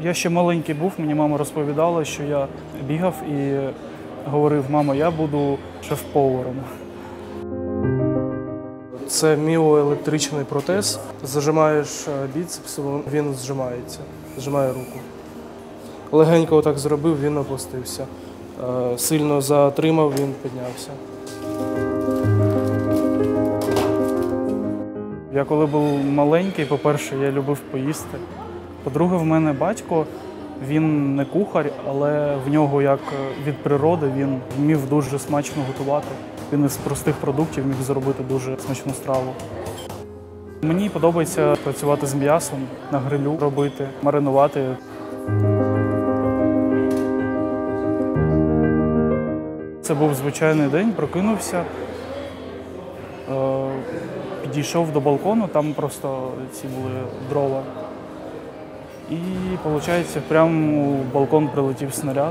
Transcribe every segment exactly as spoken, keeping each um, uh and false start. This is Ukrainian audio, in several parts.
Я ще маленький був, мені мама розповідала, що я бігав і говорив: мамо, я буду шеф-поваром. Це міоелектричний протез. Зажимаєш біцепс, він зжимається, зжимає руку. Легенько отак зробив, він опустився. Сильно затримав, він піднявся. Я коли був маленький, по-перше, я любив поїсти. По-друге, в мене батько, він не кухар, але в нього, як від природи, він вмів дуже смачно готувати. Він із простих продуктів міг зробити дуже смачну страву. Мені подобається працювати з м'ясом, на грилю робити, маринувати. Це був звичайний день, прокинувся, підійшов до балкону, там просто ці були дрова. І, виходить, прямо у балкон прилетів снаряд.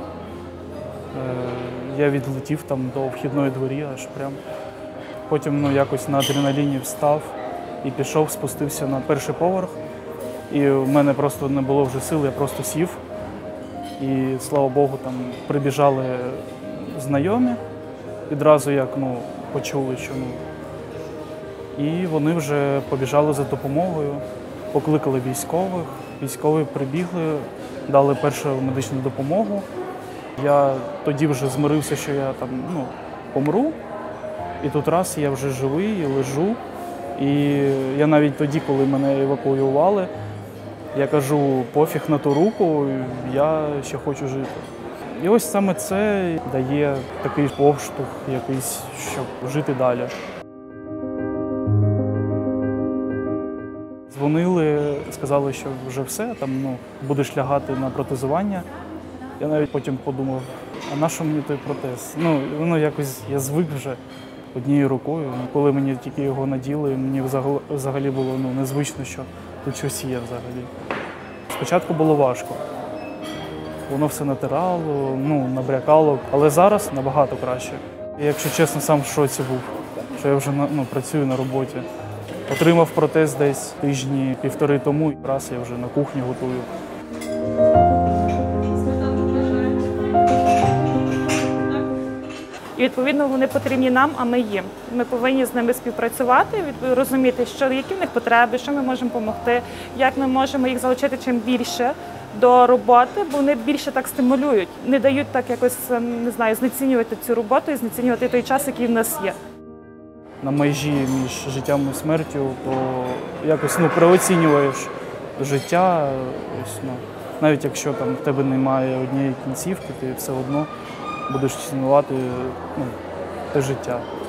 Я відлетів там до вхідної двері аж прямо. Потім ну, якось на адреналіні встав і пішов, спустився на перший поверх. І в мене просто не було вже сил, я просто сів. І, слава Богу, там прибіжали знайомі, відразу як ну, почули, що ну. І вони вже побіжали за допомогою, покликали військових. Військові прибігли, дали першу медичну допомогу. Я тоді вже змирився, що я там ну, помру. І тут раз я вже живий, лежу. І я навіть тоді, коли мене евакуювали, я кажу, пофіг на ту руку, я ще хочу жити. І ось саме це дає такий поштовх якийсь, щоб жити далі. Дзвонили, сказали, що вже все, там, ну, будеш лягати на протезування. Я навіть потім подумав, а на що мені той протез? Ну, воно якось, я звик вже однією рукою. Коли мені тільки його наділи, мені взагалі було ну, незвично, що тут щось є взагалі. Спочатку було важко. Воно все натирало, ну, набрякало, але зараз набагато краще. Я, якщо чесно, сам в шоці був, що я вже ну, працюю на роботі. Отримав протез десь тижні півтори тому, і раз я вже на кухні готую. І, відповідно, вони потрібні нам, а ми їм. Ми повинні з ними співпрацювати, розуміти, що, які в них потреби, що ми можемо допомогти, як ми можемо їх залучити чим більше до роботи, бо вони більше так стимулюють, не дають так якось, не знаю, знецінювати цю роботу і знецінювати той час, який в нас є. На межі між життям і смертю, то якось ну, переоцінюєш життя. Ось, ну, навіть якщо там в тебе немає однієї кінцівки, ти все одно будеш цінувати ну, те життя.